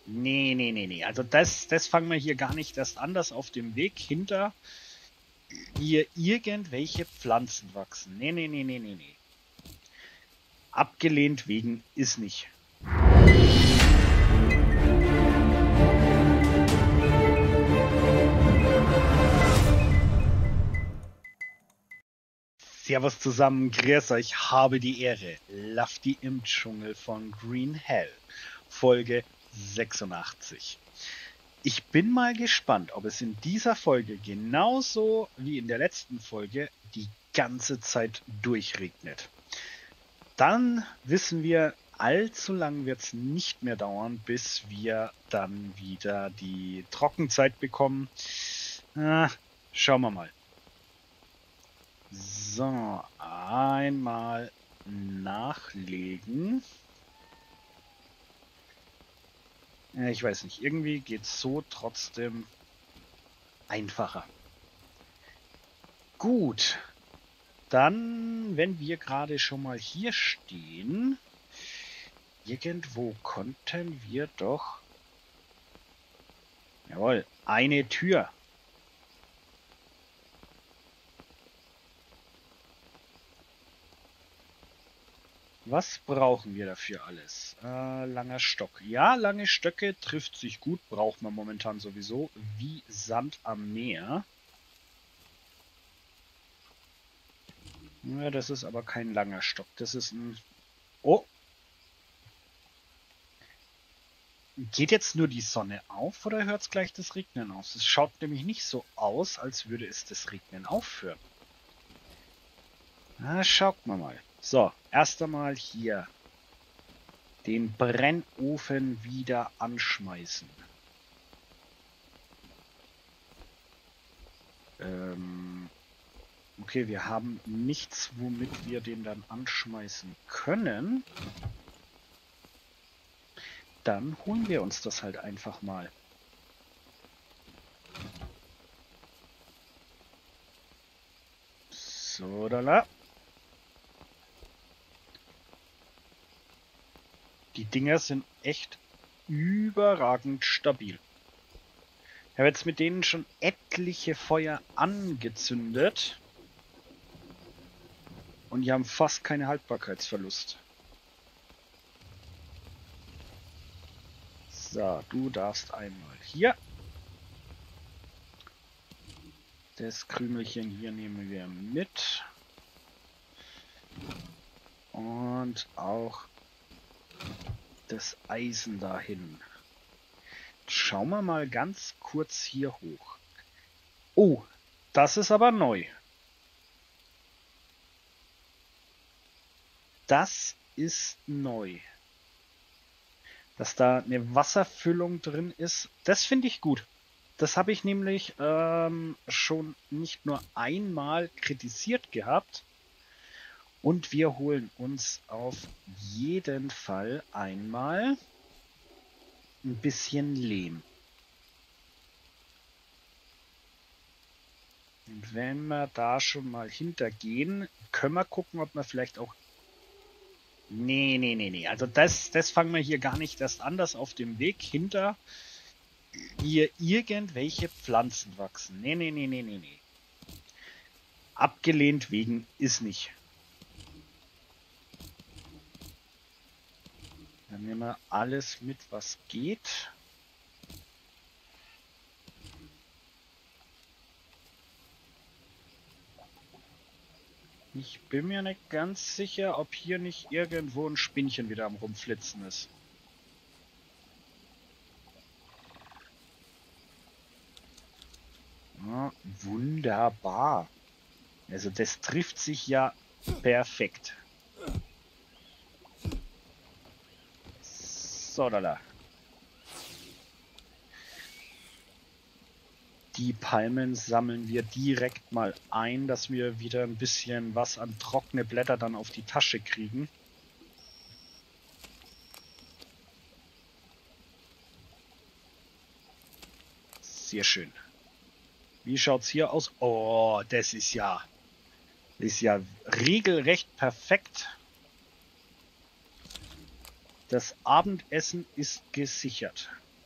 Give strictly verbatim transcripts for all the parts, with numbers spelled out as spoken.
Nee, nee, nee, nee. Also das, das fangen wir hier gar nicht erst an, dass auf dem Weg hinter hier irgendwelche Pflanzen wachsen. Nee, nee, nee, nee, nee, nee. Abgelehnt wegen ist nicht. Servus zusammen, grüß euch, ich habe die Ehre. Lafty im Dschungel von Green Hell, Folge sechsundachtzig. Ich bin mal gespannt, ob es in dieser Folge genauso wie in der letzten Folge die ganze Zeit durchregnet. Dann wissen wir, allzu lang wird es nicht mehr dauern, bis wir dann wieder die Trockenzeit bekommen. Ah, schauen wir mal. So, einmal nachlegen. Ich weiß nicht, irgendwie geht es so trotzdem einfacher. Gut, dann, wenn wir gerade schon mal hier stehen, irgendwo konnten wir doch... Jawohl, eine Tür. Was brauchen wir dafür alles? Äh, langer Stock. Ja, lange Stöcke trifft sich gut, braucht man momentan sowieso wie Sand am Meer. Ja, das ist aber kein langer Stock. Das ist ein... Oh! Geht jetzt nur die Sonne auf oder hört es gleich das Regnen auf? Es schaut nämlich nicht so aus, als würde es das Regnen aufhören. Na, schaut mal mal. So, erst einmal hier den Brennofen wieder anschmeißen. Ähm, okay, wir haben nichts, womit wir den dann anschmeißen können. Dann holen wir uns das halt einfach mal. So, da la. Die Dinger sind echt überragend stabil. Ich habe jetzt mit denen schon etliche Feuer angezündet. Und die haben fast keine Haltbarkeitsverlust. So, du darfst einmal hier. Das Krümelchen hier nehmen wir mit. Und auch das Eisen dahin. Schauen wir mal ganz kurz hier hoch. Oh, das ist aber neu. Das ist neu. Dass da eine Wasserfüllung drin ist, das finde ich gut. Das habe ich nämlich ähm, schon nicht nur einmal kritisiert gehabt. Und wir holen uns auf jeden Fall einmal ein bisschen Lehm. Und wenn wir da schon mal hintergehen, können wir gucken, ob wir vielleicht auch... Nee, nee, nee, nee. Also das, das fangen wir hier gar nicht erst an, dass auf dem Weg hinter hier irgendwelche Pflanzen wachsen. Nee, nee, nee, nee, nee, nee. Abgelehnt wegen ist nicht. Dann nehmen wir alles mit, was geht. Ich bin mir nicht ganz sicher, ob hier nicht irgendwo ein Spinnchen wieder am Rumflitzen ist. Ja, wunderbar. Also das trifft sich ja perfekt. So, da, da. Die Palmen sammeln wir direkt mal ein, dass wir wieder ein bisschen was an trockene Blätter dann auf die Tasche kriegen. Sehr schön. Wie schaut's hier aus? Oh, das ist ja, ist ja regelrecht perfekt. Das Abendessen ist gesichert.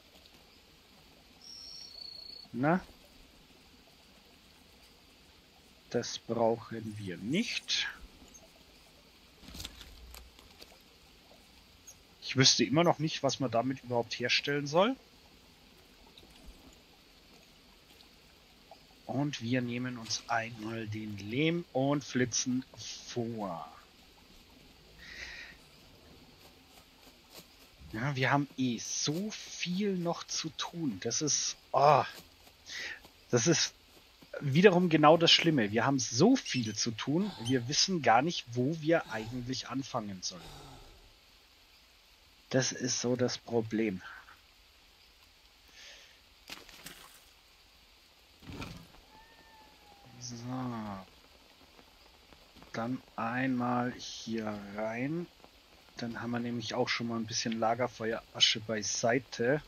Na? Das brauchen wir nicht. Ich wüsste immer noch nicht, was man damit überhaupt herstellen soll. Und wir nehmen uns einmal den Lehm und flitzen vor. Ja, wir haben eh so viel noch zu tun. Das ist, oh, das ist wiederum genau das Schlimme. Wir haben so viel zu tun, wir wissen gar nicht, wo wir eigentlich anfangen sollen. Das ist so das Problem. So. Dann einmal hier rein. Dann haben wir nämlich auch schon mal ein bisschen Lagerfeuerasche beiseite.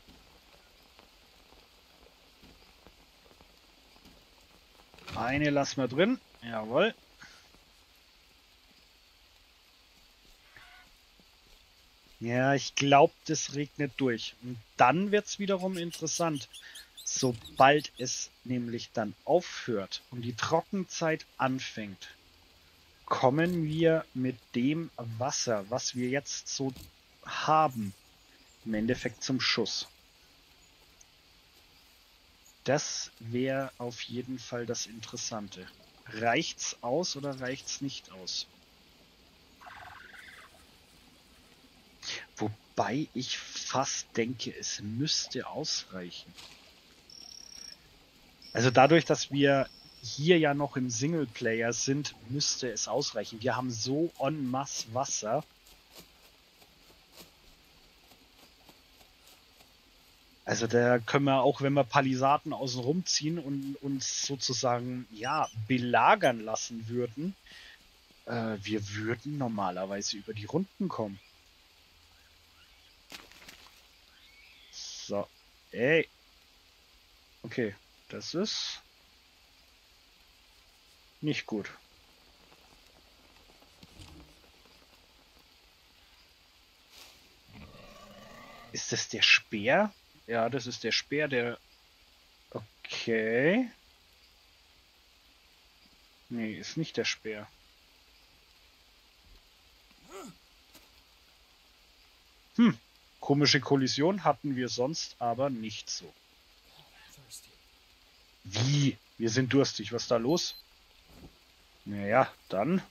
Eine lassen wir drin. Jawohl. Ja, ich glaube, das regnet durch. Und dann wird es wiederum interessant. Sobald es nämlich dann aufhört und die Trockenzeit anfängt, kommen wir mit dem Wasser, was wir jetzt so haben, im Endeffekt zum Schuss. Das wäre auf jeden Fall das Interessante. Reicht's aus oder reicht's nicht aus? Wobei ich fast denke, es müsste ausreichen. Also dadurch, dass wir hier ja noch im Singleplayer sind, müsste es ausreichen. Wir haben so en masse Wasser. Also da können wir auch, wenn wir Palisaden außen rumziehen und uns sozusagen ja belagern lassen würden, äh, wir würden normalerweise über die Runden kommen. So, ey. Okay, das ist nicht gut. Ist das der Speer? Ja, das ist der Speer, der... Okay. Nee, ist nicht der Speer. Hm, komische Kollision hatten wir sonst aber nicht so. Wie? Wir sind durstig. Was ist da los? Naja, dann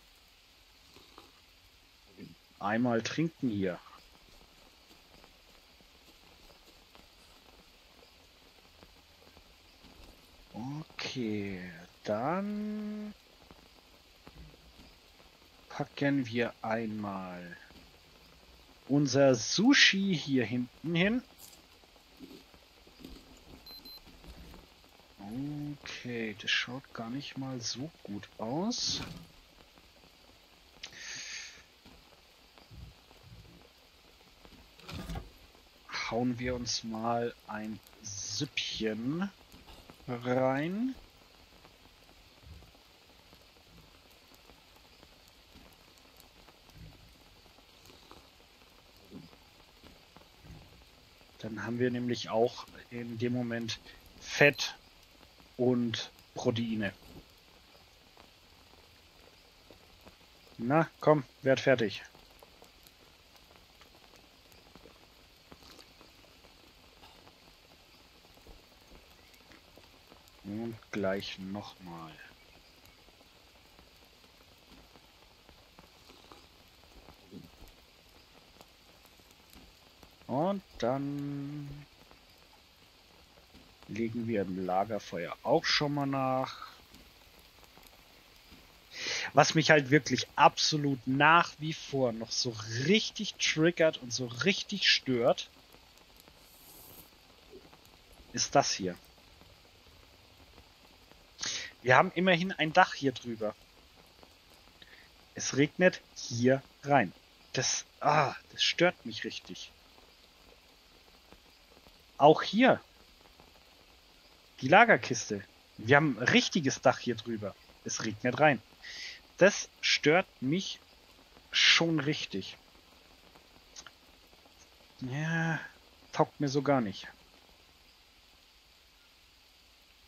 einmal trinken hier. Okay, dann packen wir einmal unser Sushi hier hinten hin. Okay, das schaut gar nicht mal so gut aus. Hauen wir uns mal ein Süppchen rein. Dann haben wir nämlich auch in dem Moment Fett und Proteine. Na, komm, werd fertig. Und gleich nochmal. Und dann legen wir im Lagerfeuer auch schon mal nach. Was mich halt wirklich absolut nach wie vor noch so richtig triggert und so richtig stört, ist das hier. Wir haben immerhin ein Dach hier drüber. Es regnet hier rein. Das, ah, das stört mich richtig. Auch hier. Die Lagerkiste. Wir haben ein richtiges Dach hier drüber. Es regnet rein. Das stört mich schon richtig. Ja, taugt mir so gar nicht.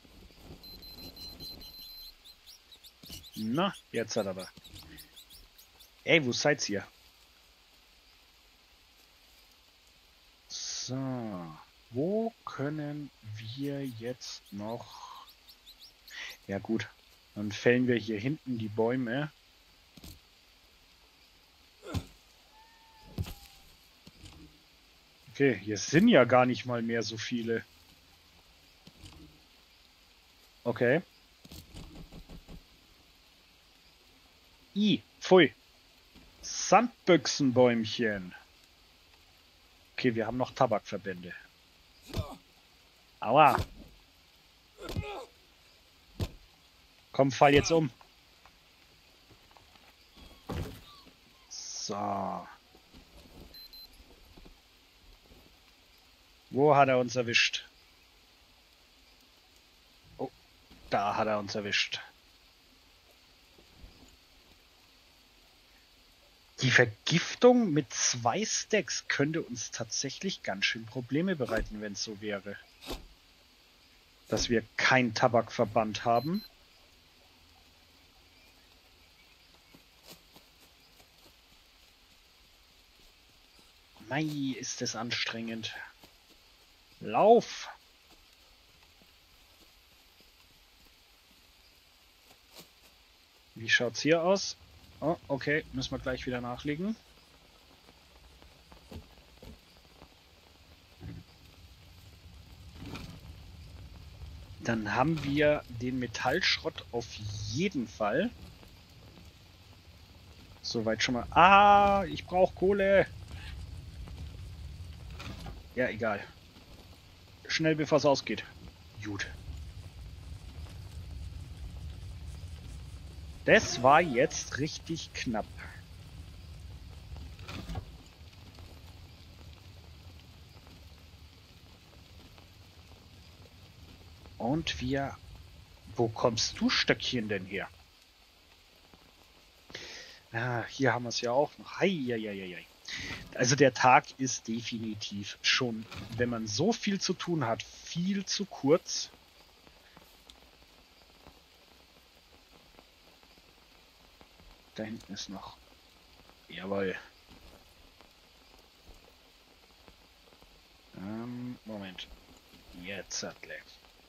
Na, jetzt hat aber. Ey, wo seid ihr? So. Wo können wir jetzt noch... Ja gut, dann fällen wir hier hinten die Bäume. Okay, hier sind ja gar nicht mal mehr so viele. Okay. I, pfui. Sandbüchsenbäumchen. Okay, wir haben noch Tabakverbände. Aua. Komm, fall jetzt um. So. Wo hat er uns erwischt? Oh, da hat er uns erwischt. Die Vergiftung mit zwei Stacks könnte uns tatsächlich ganz schön Probleme bereiten, wenn es so wäre. Dass wir keinen Tabakverband haben. Mei, ist das anstrengend. Lauf! Wie schaut's hier aus? Oh, okay, müssen wir gleich wieder nachlegen. Dann haben wir den Metallschrott auf jeden Fall. Soweit schon mal. Ah, ich brauche Kohle. Ja, egal. Schnell, bevor es ausgeht. Gut. Das war jetzt richtig knapp. Und wir... Wo kommst du, Stöckchen, denn her? Ah, hier haben wir es ja auch noch. Heieieiei. Also der Tag ist definitiv schon, wenn man so viel zu tun hat, viel zu kurz. Da hinten ist noch. Jawohl. Ähm, Moment. Jetzt hat er.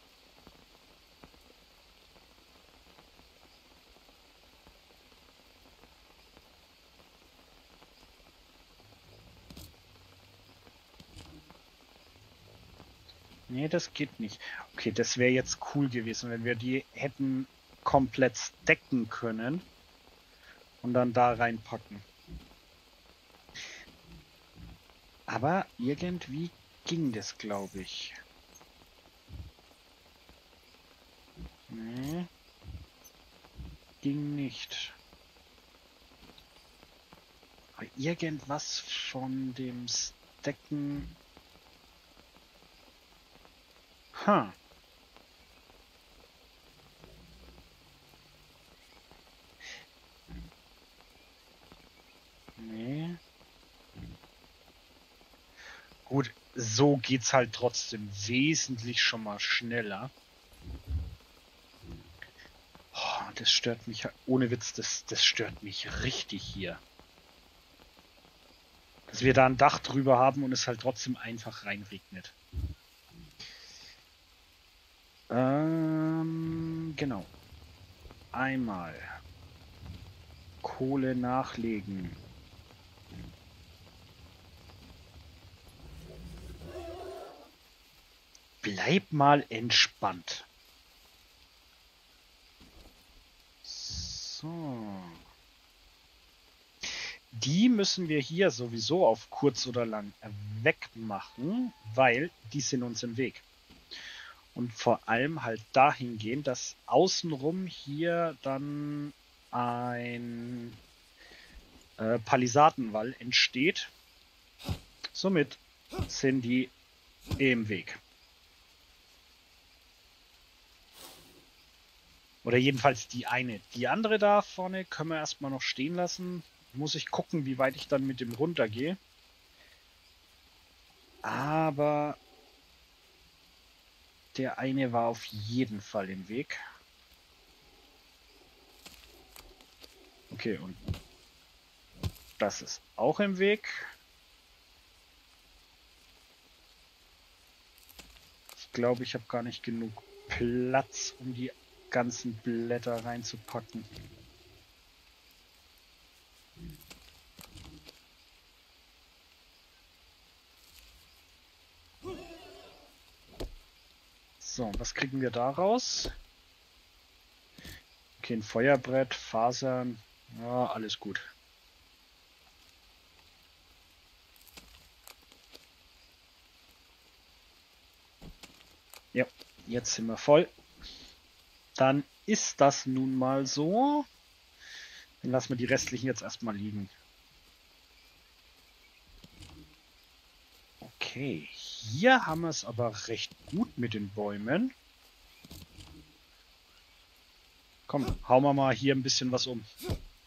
Nee, das geht nicht. Okay, das wäre jetzt cool gewesen, wenn wir die hätten komplett stacken können und dann da reinpacken. Aber irgendwie ging das, glaube ich. Nee. Ging nicht. Aber irgendwas von dem Stacken... Ha. Nee. Gut, so geht's halt trotzdem wesentlich schon mal schneller. Oh, das stört mich, ohne Witz, das, das stört mich richtig hier. Dass wir da ein Dach drüber haben und es halt trotzdem einfach reinregnet. Ähm, genau. Einmal Kohle nachlegen. Bleib mal entspannt. So. Die müssen wir hier sowieso auf kurz oder lang wegmachen, weil die sind uns im Weg. Und vor allem halt dahingehend, dass außenrum hier dann ein äh, Palisadenwall entsteht. Somit sind die im Weg. Oder jedenfalls die eine. Die andere da vorne können wir erstmal noch stehen lassen. Muss ich gucken, wie weit ich dann mit dem runtergehe. Aber der eine war auf jeden Fall im Weg. Okay, und das ist auch im Weg. Ich glaube, ich habe gar nicht genug Platz, um die ganzen Blätter reinzupacken. So, was kriegen wir daraus? Okay, ein Feuerbrett, Fasern, ja, alles gut. Ja, jetzt sind wir voll. Dann ist das nun mal so. Dann lassen wir die restlichen jetzt erstmal liegen. Okay, hier haben wir es aber recht gut mit den Bäumen. Komm, hauen wir mal hier ein bisschen was um.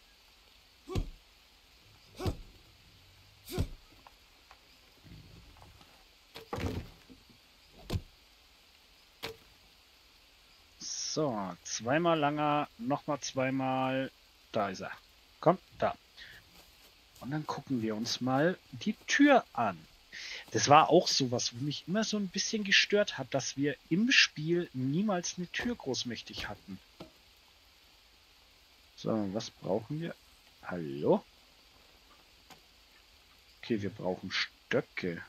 So, zweimal langer, nochmal zweimal. Da ist er. Komm, da. Und dann gucken wir uns mal die Tür an. Das war auch sowas, wo mich immer so ein bisschen gestört hat, dass wir im Spiel niemals eine Tür großmächtig hatten. So, was brauchen wir? Hallo? Okay, wir brauchen Stöcke.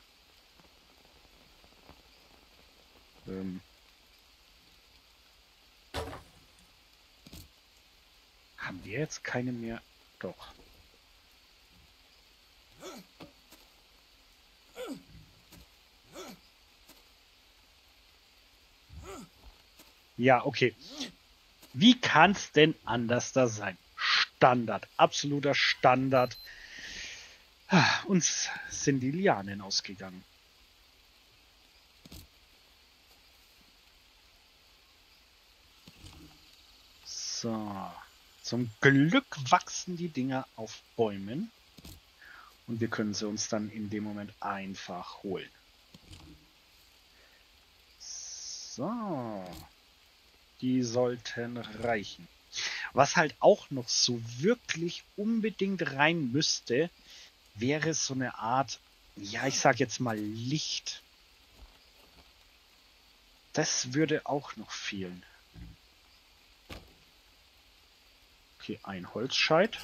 Ähm. Haben wir jetzt keine mehr? Doch. Ja, okay. Wie kann es denn anders da sein? Standard, absoluter Standard. Uns sind die Lianen ausgegangen. So. Zum Glück wachsen die Dinger auf Bäumen. Und wir können sie uns dann in dem Moment einfach holen. So. Die sollten reichen. Was halt auch noch so wirklich unbedingt rein müsste, wäre so eine Art, ja, ich sag jetzt mal Licht. Das würde auch noch fehlen. Okay, ein Holzscheit.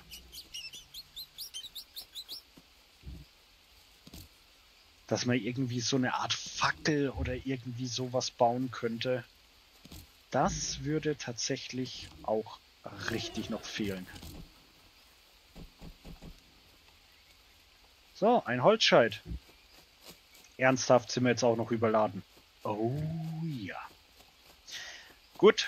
Dass man irgendwie so eine Art Fackel oder irgendwie sowas bauen könnte. Das würde tatsächlich auch richtig noch fehlen. So, ein Holzscheit. Ernsthaft sind wir jetzt auch noch überladen. Oh ja. Gut.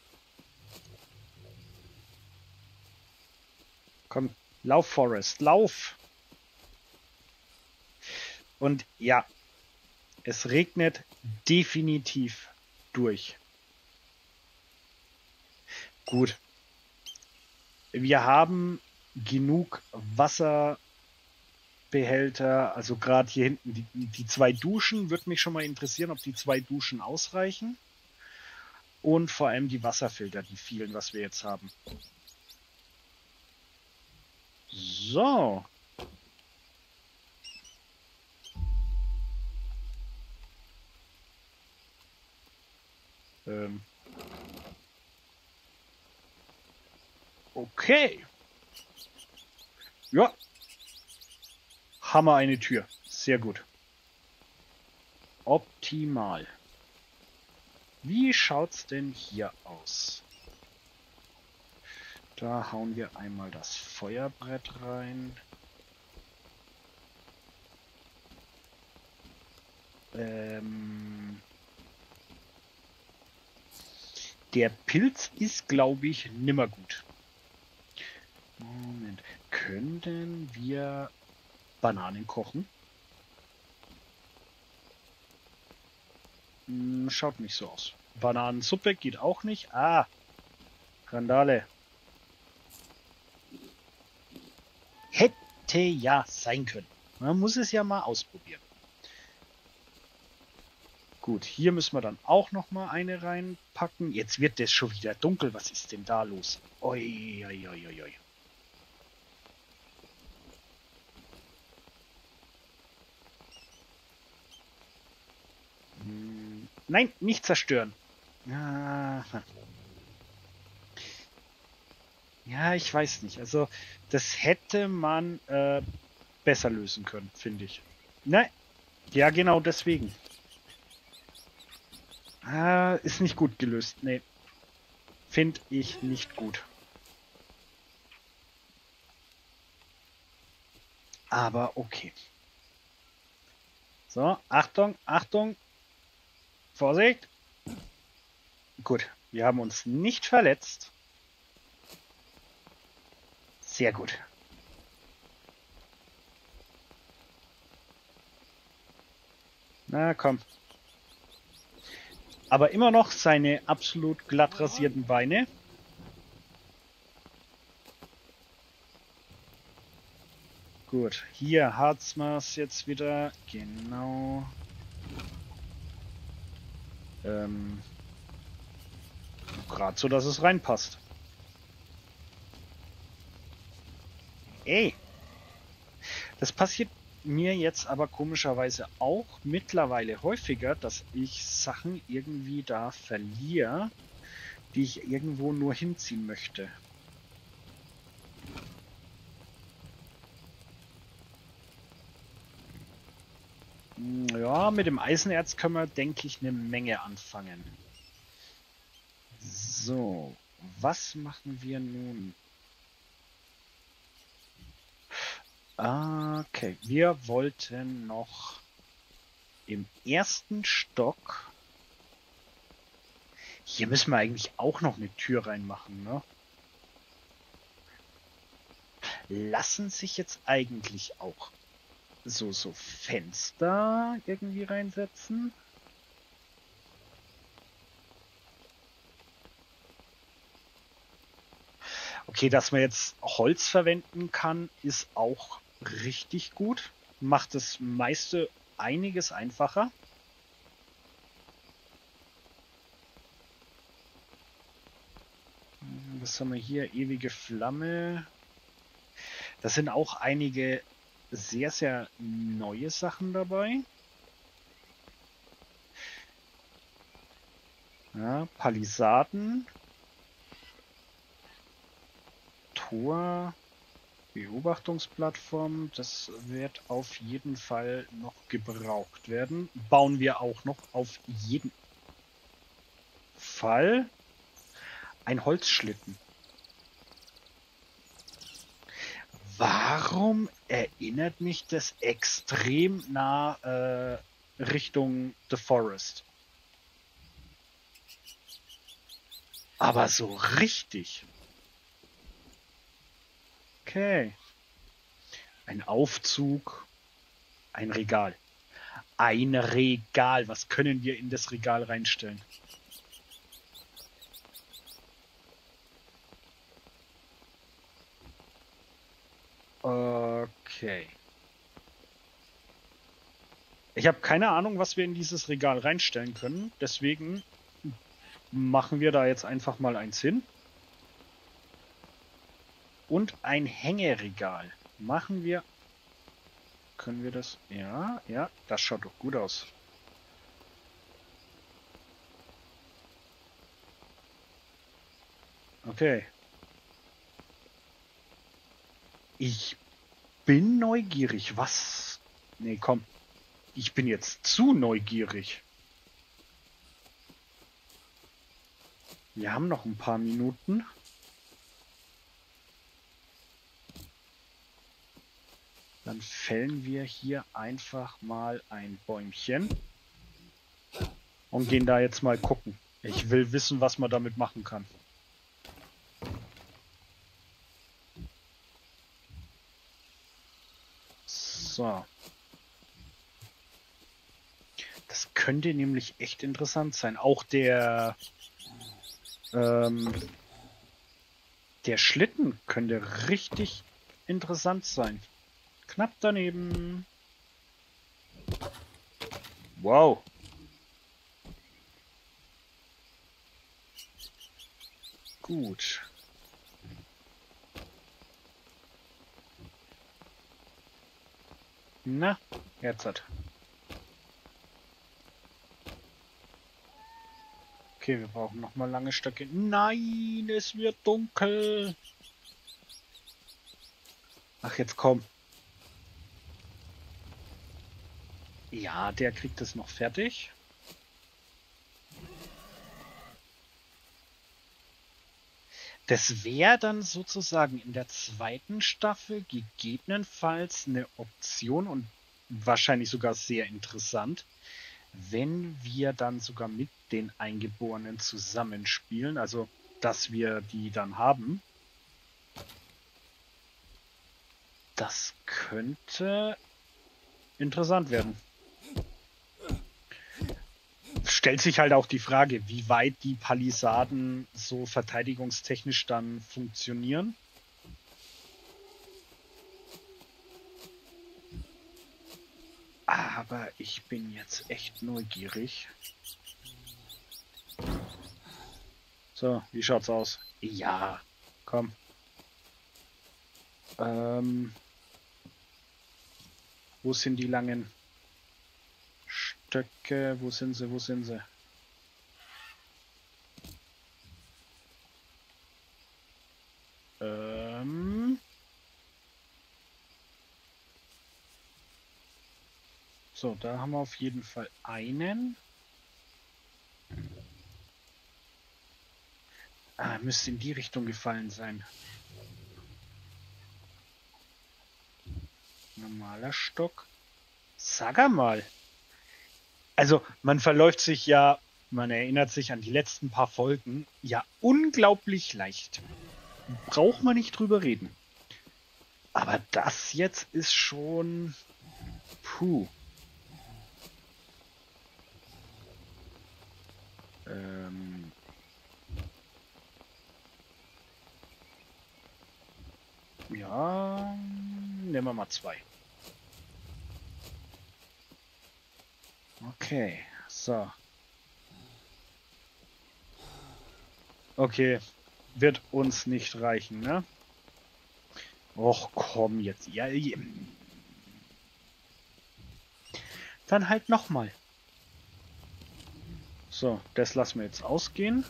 Komm, lauf, Forest, lauf. Und ja, es regnet definitiv durch. Gut. Wir haben genug Wasserbehälter, also gerade hier hinten die, die zwei Duschen, würde mich schon mal interessieren, ob die zwei Duschen ausreichen. Und vor allem die Wasserfilter, die vielen, was wir jetzt haben. So. Ähm. Okay. Ja. Haben wir eine Tür. Sehr gut. Optimal. Wie schaut's denn hier aus? Da hauen wir einmal das Feuerbrett rein. Ähm Der Pilz ist, glaube ich, nimmer gut. Moment. Könnten wir Bananen kochen? Hm, schaut nicht so aus. Bananensuppe geht auch nicht. Ah, Randale. Hätte ja sein können. Man muss es ja mal ausprobieren. Gut, hier müssen wir dann auch noch mal eine reinpacken. Jetzt wird das schon wieder dunkel. Was ist denn da los? Oi, oi, oi, oi. Nein, nicht zerstören. Ja, ja, ich weiß nicht. Also, das hätte man äh, besser lösen können, finde ich. Nein, ja, genau deswegen. Ah, ist nicht gut gelöst. Nee, finde ich nicht gut. Aber okay. So, Achtung, Achtung, Vorsicht. Gut, wir haben uns nicht verletzt. Sehr gut. Na komm. Aber immer noch seine absolut glatt rasierten Beine. Gut, hier hat's mir's jetzt wieder. Genau. Ähm, Gerade so, dass es reinpasst. Ey, das passiert mir jetzt aber komischerweise auch mittlerweile häufiger, dass ich Sachen irgendwie da verliere, die ich irgendwo nur hinziehen möchte. Ja, mit dem Eisenerz können wir, denke ich, eine Menge anfangen. So, was machen wir nun? Okay, wir wollten noch im ersten Stock. Hier müssen wir eigentlich auch noch eine Tür reinmachen, ne? Lassen sich jetzt eigentlich auch so, so Fenster irgendwie reinsetzen? Okay, dass man jetzt Holz verwenden kann, ist auch richtig gut. Macht das meiste einiges einfacher. Was haben wir hier? Ewige Flamme. Das sind auch einige sehr, sehr neue Sachen dabei. Ja, Palisaden. Tor. Beobachtungsplattform. Das wird auf jeden Fall noch gebraucht werden. Bauen wir auch noch auf jeden Fall. Ein Holzschlitten. Warum erinnert mich das extrem nah äh, Richtung The Forest? Aber so richtig. Okay. Ein Aufzug. Ein Regal. Ein Regal. Was können wir in das Regal reinstellen? Okay. Ich habe keine Ahnung, was wir in dieses Regal reinstellen können. Deswegen machen wir da jetzt einfach mal eins hin. Und ein Hängeregal. Machen wir... Können wir das... Ja, ja, das schaut doch gut aus. Okay. Ich bin neugierig. Was? Nee, komm. Ich bin jetzt zu neugierig. Wir haben noch ein paar Minuten. Dann fällen wir hier einfach mal ein Bäumchen und gehen da jetzt mal gucken. Ich will wissen, was man damit machen kann. So. Das könnte nämlich echt interessant sein. Auch der ähm, der Schlitten könnte richtig interessant sein. Knapp daneben. Wow. Gut. Na, jetzt hat. Okay, wir brauchen noch mal lange Stöcke. Nein, es wird dunkel. Ach, jetzt komm. Ja, der kriegt es noch fertig. Das wäre dann sozusagen in der zweiten Staffel gegebenenfalls eine Option und wahrscheinlich sogar sehr interessant, wenn wir dann sogar mit den Eingeborenen zusammenspielen, also dass wir die dann haben. Das könnte interessant werden. Stellt sich halt auch die Frage, wie weit die Palisaden so verteidigungstechnisch dann funktionieren. Aber ich bin jetzt echt neugierig. So, wie schaut's aus? Ja, komm. Ähm, wo sind die langen Stöcke? Wo sind sie? Wo sind sie? Ähm. So, da haben wir auf jeden Fall einen. Ah, müsste in die Richtung gefallen sein. Normaler Stock. Sag mal. Also, man verläuft sich ja, man erinnert sich an die letzten paar Folgen, ja unglaublich leicht. Braucht man nicht drüber reden. Aber das jetzt ist schon... Puh. Ähm... Ja, nehmen wir mal zwei. Okay, so. Okay, wird uns nicht reichen, ne? Och, komm jetzt. Ja, dann halt nochmal. So, das lassen wir jetzt ausgehen.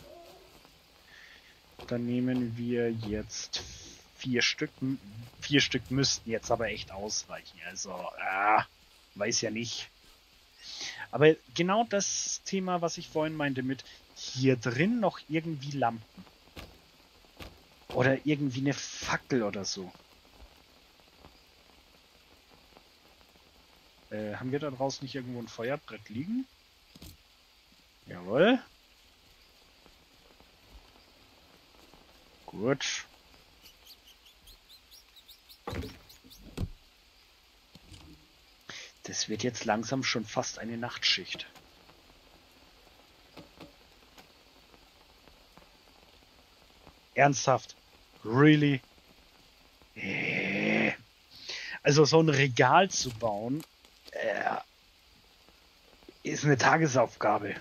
Dann nehmen wir jetzt vier Stück. Vier Stück müssten jetzt aber echt ausreichen. Also, ah, weiß ja nicht. Aber genau das Thema, was ich vorhin meinte, mit hier drin noch irgendwie Lampen. Oder irgendwie eine Fackel oder so. Äh, haben wir da draußen nicht irgendwo ein Feuerbrett liegen? Jawohl. Gut. Das wird jetzt langsam schon fast eine Nachtschicht. Ernsthaft? Really? Äh. Also so ein Regal zu bauen, äh, ist eine Tagesaufgabe.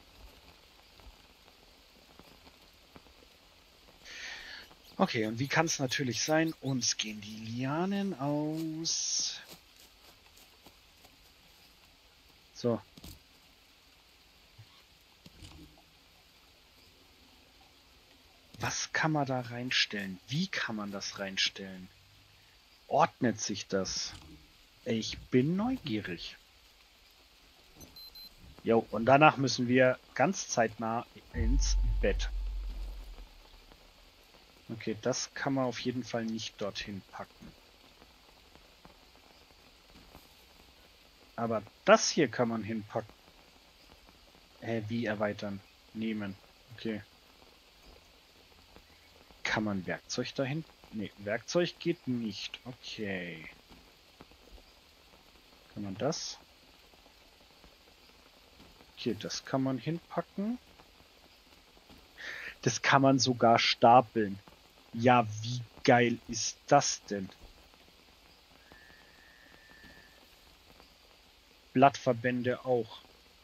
Okay, und wie kann es natürlich sein? Uns gehen die Lianen aus. So. Was kann man da reinstellen? Wie kann man das reinstellen? Ordnet sich das? Ich bin neugierig. Jo, und danach müssen wir ganz zeitnah ins Bett. Okay, das kann man auf jeden Fall nicht dorthin packen. Aber das hier kann man hinpacken. Hä, wie erweitern? Nehmen. Okay. Kann man Werkzeug dahin? Ne, Werkzeug geht nicht. Okay. Kann man das? Okay, das kann man hinpacken. Das kann man sogar stapeln. Ja, wie geil ist das denn? Blattverbände auch.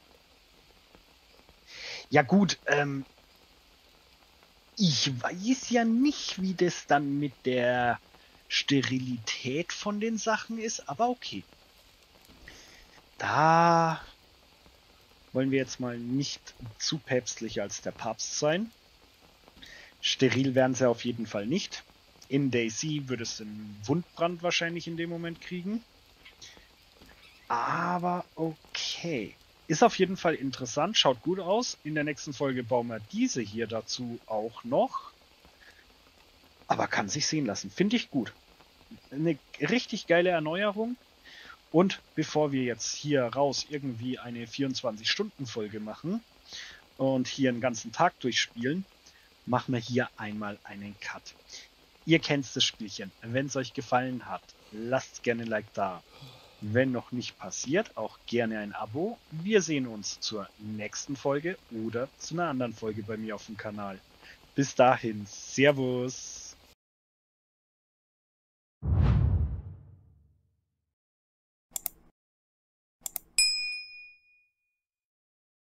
Ja gut, ähm, ich weiß ja nicht, wie das dann mit der Sterilität von den Sachen ist, aber okay. Da wollen wir jetzt mal nicht zu päpstlich als der Papst sein. Steril werden sie auf jeden Fall nicht. In Daisy würde es einen Wundbrand wahrscheinlich in dem Moment kriegen. Aber okay. Ist auf jeden Fall interessant, schaut gut aus. In der nächsten Folge bauen wir diese hier dazu auch noch. Aber kann sich sehen lassen. Finde ich gut. Eine richtig geile Erneuerung. Und bevor wir jetzt hier raus irgendwie eine vierundzwanzig-Stunden-Folge machen und hier einen ganzen Tag durchspielen, machen wir hier einmal einen Cut. Ihr kennt das Spielchen. Wenn es euch gefallen hat, lasst gerne ein Like da. Wenn noch nicht passiert, auch gerne ein Abo. Wir sehen uns zur nächsten Folge oder zu einer anderen Folge bei mir auf dem Kanal. Bis dahin, Servus!